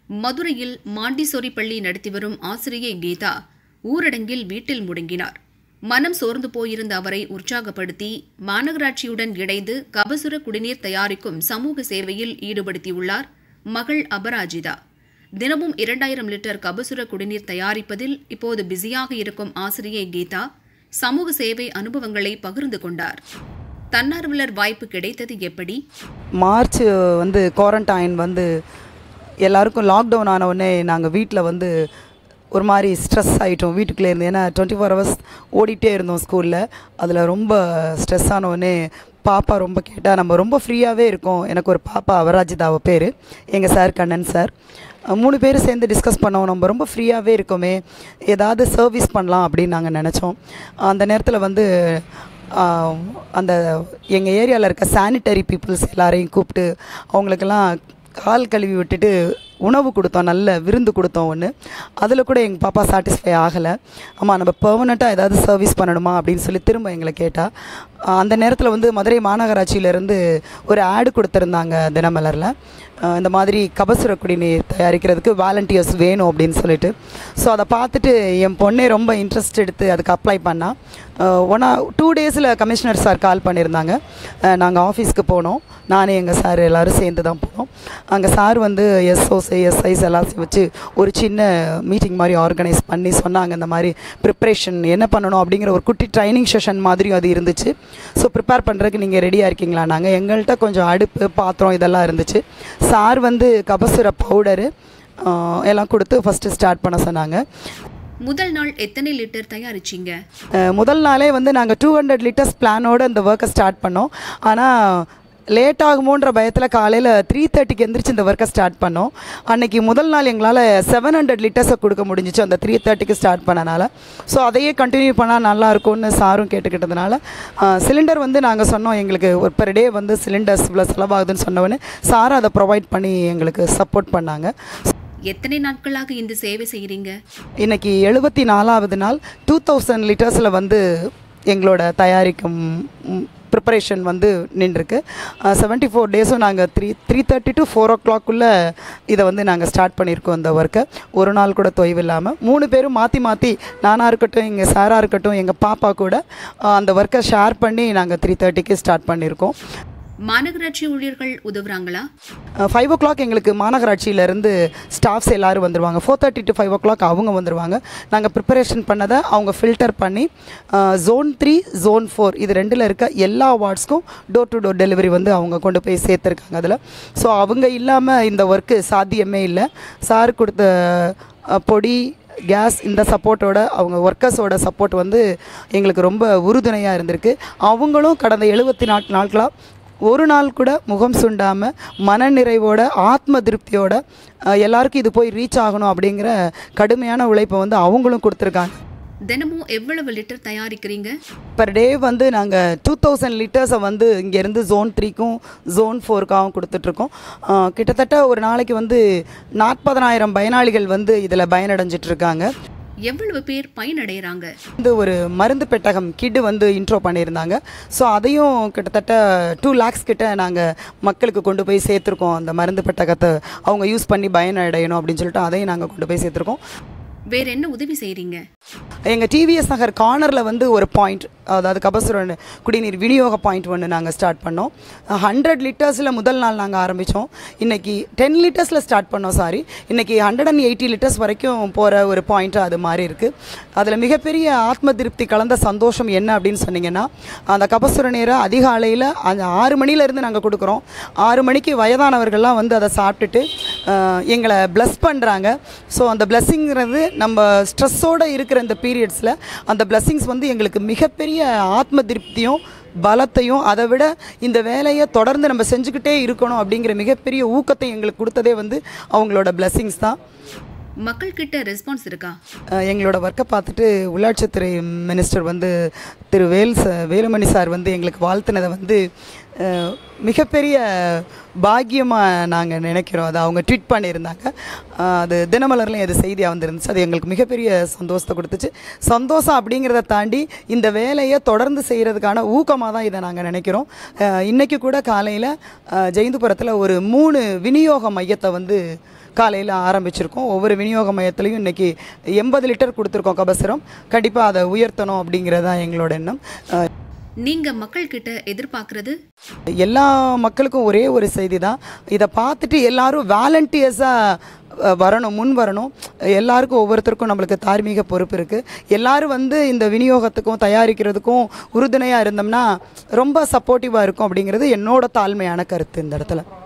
மதுரையில் மாண்டிசோரி பள்ளி நடத்தி வரும் ஆசிரியை கீதா ஊரடங்கில் வீட்டில் முடங்கினார். மனம் சோர்ந்து போயிருந்த அவரை உற்சாகப்படுத்தி மாநகராட்சியுடன் இணைந்து கபசுர குடிநீர் தயாரிக்கும் சமூக சேவையில் ஈடுபடுத்தியுள்ளார் மகள் அபராஜிதா. தினமும் 2000 லிட்டர் கபசுர குடிநீர் தயாரிப்பதில் இப்போது பிஸியாக இருக்கும் ஆசிரியை கீதா சமூக சேவை அனுபவங்களை பகிர்ந்து கொண்டார். தன்னார்வலர் வாய்ப்பு கிடைத்தது எப்படி? மார்ச் குவாரண்டைன் எல்லாருக்கும் லாக்டவுன் ஆன உடனே நாங்கள் வீட்டில் ஒரு மாதிரி ஸ்ட்ரெஸ் ஆகிட்டோம். வீட்டுக்குள்ளே இருந்து ஏன்னா 24 hours ஓடிட்டே இருந்தோம் ஸ்கூலில். அதில் ரொம்ப ஸ்ட்ரெஸ் ஆன உடனே பாப்பா ரொம்ப கேட்டால், நம்ம ரொம்ப ஃப்ரீயாகவே இருக்கோம். எனக்கு ஒரு பாப்பா அபராஜிதாவை பேர், எங்கள் சார் கண்ணன் சார், 3 பேர் சேர்ந்து டிஸ்கஸ் பண்ணோம். நம்ம ரொம்ப ஃப்ரீயாகவே இருக்கோமே, ஏதாவது சர்வீஸ் பண்ணலாம் அப்படின்னு நாங்கள் நினச்சோம். அந்த நேரத்தில் அந்த எங்கள் ஏரியாவில் இருக்க சானிட்டரி பீப்புள்ஸ் எல்லாரையும் கூப்பிட்டு அவங்களுக்கெல்லாம் கால் கழுவி விட்டுட்டு உணவு கொடுத்தோம், நல்ல விருந்து கொடுத்தோம் ஒன்று. அதில் கூட எங்கள் பாப்பா சாட்டிஸ்ஃபை ஆகலை. ஆமாம், நம்ம பெர்மனெண்ட்டாக ஏதாவது சர்வீஸ் பண்ணணுமா அப்படின்னு சொல்லி திரும்ப எங்களை கேட்டால், அந்த நேரத்தில் மதுரை மாநகராட்சியிலேருந்து ஒரு ஆடு கொடுத்துருந்தாங்க தினமலரில். இந்த மாதிரி கபசுர குடிநீர் தயாரிக்கிறதுக்கு வாலண்டியர்ஸ் வேணும் அப்படின்னு சொல்லிட்டு. ஸோ அதை பார்த்துட்டு என் பொண்ணே ரொம்ப இன்ட்ரெஸ்ட் எடுத்து அதுக்கு அப்ளை பண்ணால் 2 daysல கமிஷனர் சார் கால் பண்ணியிருந்தாங்க. நாங்கள் ஆஃபீஸ்க்கு போனோம், நானே எங்கள் சார் எல்லோரும் சேர்ந்து தான் போனோம். அங்கே சார் எஸ்ஓசி எஸ்ஐஸ் எல்லாம் வச்சு ஒரு சின்ன மீட்டிங் மாதிரி ஆர்கனைஸ் பண்ணி சொன்னாங்க. இந்த மாதிரி ப்ரிப்ரேஷன் என்ன பண்ணணும் அப்படிங்கிற ஒரு குட்டி ட்ரைனிங் செஷன் மாதிரியும் அது இருந்துச்சு. ஸோ ப்ரிப்பேர் பண்ணுறதுக்கு நீங்கள் ரெடியாக இருக்கீங்களா? நாங்கள் எங்கள்கிட்ட கொஞ்சம் அடுப்பு பாத்திரம் இதெல்லாம் இருந்துச்சு. சார் கபசுர பவுடரு எல்லாம் கொடுத்து ஃபஸ்ட்டு ஸ்டார்ட் பண்ண சொன்னாங்க. முதல் நாள் எத்தனை லிட்டர் தயாரிச்சிங்க? முதல் நாளே நாங்கள் 200 லிட்டர்ஸ் பிளானோடு இந்த ஒர்க்கை ஸ்டார்ட் பண்ணோம். ஆனால் லேட் ஆகுமோன்ற பயத்தில் காலையில் 3:30க்கு எந்திரிச்சு இந்த ஒர்க்கை ஸ்டார்ட் பண்ணோம். அன்றைக்கி முதல் நாள் எங்களால் 700 லிட்டர்ஸை கொடுக்க முடிஞ்சிச்சு அந்த 3:30க்கு ஸ்டார்ட் பண்ணனால. ஸோ அதையே கண்டினியூ பண்ணால் நல்லாயிருக்கும்னு சாரும் கேட்டுக்கிட்டதுனால சிலிண்டர் நாங்கள் சொன்னோம், எங்களுக்கு ஒரு பெர் டே சிலிண்டர்ஸ் இவ்வளோ செலவாகுதுன்னு சொன்னவொன்னே சார் அதை ப்ரொவைட் பண்ணி எங்களுக்கு சப்போர்ட் பண்ணாங்க. எத்தனை நாட்களாக இந்த சேவை செய்கிறீங்க? இன்றைக்கி 74வது நாள். 2000 லிட்டர்ஸில் எங்களோட தயாரிக்கும் ப்ரிப்பரேஷன் நின்றுருக்கு. 74 டேஸும் நாங்கள் 3:30 to 4 o'clock இதை நாங்கள் ஸ்டார்ட் பண்ணியிருக்கோம். இந்த ஒர்க்கை ஒரு நாள் கூட தொய்வு இல்லாமல் 3 பேரும் மாற்றி மாற்றி, நானாக இருக்கட்டும், எங்கள் சாராக இருக்கட்டும், எங்கள் பாப்பா கூட அந்த ஒர்க்கை ஷேர் பண்ணி நாங்கள் 3:30க்கு ஸ்டார்ட் பண்ணியிருக்கோம். மாநகராட்சி ஊழியர்கள் உதவுறாங்களா? 5 o'clock எங்களுக்கு மாநகராட்சியிலேருந்து ஸ்டாஃப்ஸ் எல்லோரும் வந்துடுவாங்க. 4:30 to 5 o'clock அவங்க வந்துடுவாங்க. நாங்கள் ப்ரிப்பரேஷன் பண்ணதை அவங்க ஃபில்டர் பண்ணி Zone 3 Zone 4 இது 2ல் இருக்க எல்லா வார்ட்ஸ்க்கும் டோர் டு டோர் டெலிவரி அவங்க கொண்டு போய் சேர்த்துருக்காங்க அதில். ஸோ அவங்க இல்லாமல் இந்த ஒர்க்கு சாத்தியமே இல்லை. சார் கொடுத்த பொடி, கேஸ், இந்த சப்போர்ட்டோட அவங்க ஒர்க்கர்ஸோட சப்போர்ட் எங்களுக்கு ரொம்ப உறுதுணையாக இருந்திருக்கு. அவங்களும் கடந்த 74 நாட்களாக ஒரு நாள் கூட முகம் சுண்டாமல் மனநிறைவோட ஆத்ம திருப்தியோட எல்லாருக்கும் இது போய் ரீச் ஆகணும் அப்படிங்கிற கடுமையான உழைப்பை அவங்களும் கொடுத்துருக்காங்க. தினமும் எவ்வளவு லிட்டர் தயாரிக்கிறீங்க? பர் டே நாங்கள் 2000 லிட்டர்ஸை இங்கேருந்து Zone 3க்கும் Zone 4க்காகவும் கொடுத்துட்ருக்கோம். கிட்டத்தட்ட ஒரு நாளைக்கு 40,000 பயனாளிகள் இதில் பயனடைஞ்சிட்ருக்காங்க. எவ்வளவு பேர் பயனடைகிறாங்க? ஒரு மருந்து பெட்டகம் கிட் இன்ட்ரோ பண்ணியிருந்தாங்க. ஸோ அதையும் கிட்டத்தட்ட 2 lakhs கிட்ட நாங்கள் மக்களுக்கு கொண்டு போய் சேர்த்துருக்கோம். அந்த மருந்து பெட்டகத்தை அவங்க யூஸ் பண்ணி பயனடையணும் அப்படின்னு சொல்லிட்டு அதையும் நாங்கள் கொண்டு போய் சேர்த்துருக்கோம். வேற என்ன உதவி செய்கிறீங்க? எங்கள் டிவிஎஸ் நகர் கார்னரில் ஒரு பாயிண்ட், அதாவது கபசுர குடிநீர் விநியோக பாயிண்ட் நாங்கள் ஸ்டார்ட் பண்ணோம். 100 லிட்டர்ஸில் முதல் நாள் நாங்கள் ஆரம்பித்தோம். இன்றைக்கி 10 லிட்டர்ஸில் ஸ்டார்ட் பண்ணோம். இன்றைக்கி 180 லிட்டர்ஸ் வரைக்கும் போகிற ஒரு பாயிண்ட்டு அது மாதிரி இருக்குது. அதில் மிகப்பெரிய ஆத்ம திருப்தி கலந்த சந்தோஷம் என்ன அப்படின்னு சொன்னிங்கன்னா, அந்த கபசுர நீரை அதிகாலையில் 6 மணிலேருந்து நாங்கள் கொடுக்குறோம். 6 மணிக்கு வயதானவர்கள்லாம் அதை சாப்பிட்டுட்டு எங்களை ப்ளஸ் பண்ணுறாங்க. ஸோ அந்த ப்ளஸ்ஸிங்கிறது நம்ம ஸ்ட்ரெஸ்ஸோடு இருக்கிற இந்த பீரியட்ஸில் அந்த பிளெஸ்ஸிங்ஸ் எங்களுக்கு மிகப்பெரிய ஆத்ம திருப்தியும் பலத்தையும், அதை விட இந்த வேலையை தொடர்ந்து நம்ம செஞ்சுக்கிட்டே இருக்கணும் அப்படிங்கிற மிகப்பெரிய ஊக்கத்தை எங்களுக்கு கொடுத்ததே அவங்களோட பிளெஸ்ஸிங்ஸ் தான். மக்கள்கிட்ட ரெஸ்பான்ஸ் இருக்கா? எங்களோட ஒர்க்கை பார்த்துட்டு உள்ளாட்சித்துறை மினிஸ்டர் திரு வேலுமணி சார் எங்களுக்கு வாழ்த்தினதை மிகப்பெரிய பாக்கியமாக நாங்கள் நினைக்கிறோம். அதை அவங்க ட்வீட் பண்ணியிருந்தாங்க. அது தினமலர்லையும் அது செய்தியாக வந்துருந்துச்சு. அது எங்களுக்கு மிகப்பெரிய சந்தோஷத்தை கொடுத்துச்சு. சந்தோஷம் அப்படிங்கிறத தாண்டி இந்த வேலையை தொடர்ந்து செய்கிறதுக்கான ஊக்கமாக தான் இதை நாங்கள் நினைக்கிறோம். இன்றைக்கி கூட காலையில் ஜெயந்துபுரத்தில் ஒரு 3 விநியோக மையத்தை காலையில் ஆரம்பிச்சிருக்கோம். ஒவ்வொரு விநியோக மையத்துலேயும் இன்றைக்கி 80 லிட்டர் கொடுத்துருக்கோம் கபசுரம். கண்டிப்பாக அதை உயர்த்தணும் அப்படிங்கிறதான் எங்களோட எண்ணம். நீங்க மக்கள் கிட்ட எதிர்பார்க்கறது? எல்லா மக்களுக்கும் ஒரே ஒரு செய்தி தான், இதை பார்த்துட்டு எல்லாரும் வாலண்டியர்ஸாக வரணும், முன் வரணும். எல்லாருக்கும் ஒவ்வொருத்தருக்கும் நம்மளுக்கு தார்மீக பொறுப்பு இருக்குது. எல்லாரும் இந்த விநியோகத்துக்கும் தயாரிக்கிறதுக்கும் உறுதுணையாக இருந்தோம்னா ரொம்ப சப்போர்ட்டிவாக இருக்கும் அப்படிங்கிறது என்னோட தாழ்மையான கருத்து இந்த இடத்துல.